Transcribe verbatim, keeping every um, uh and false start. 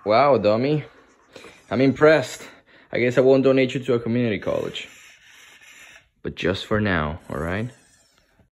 Wow, dummy. I'm impressed. I guess I won't donate you to a community college. But just for now, alright?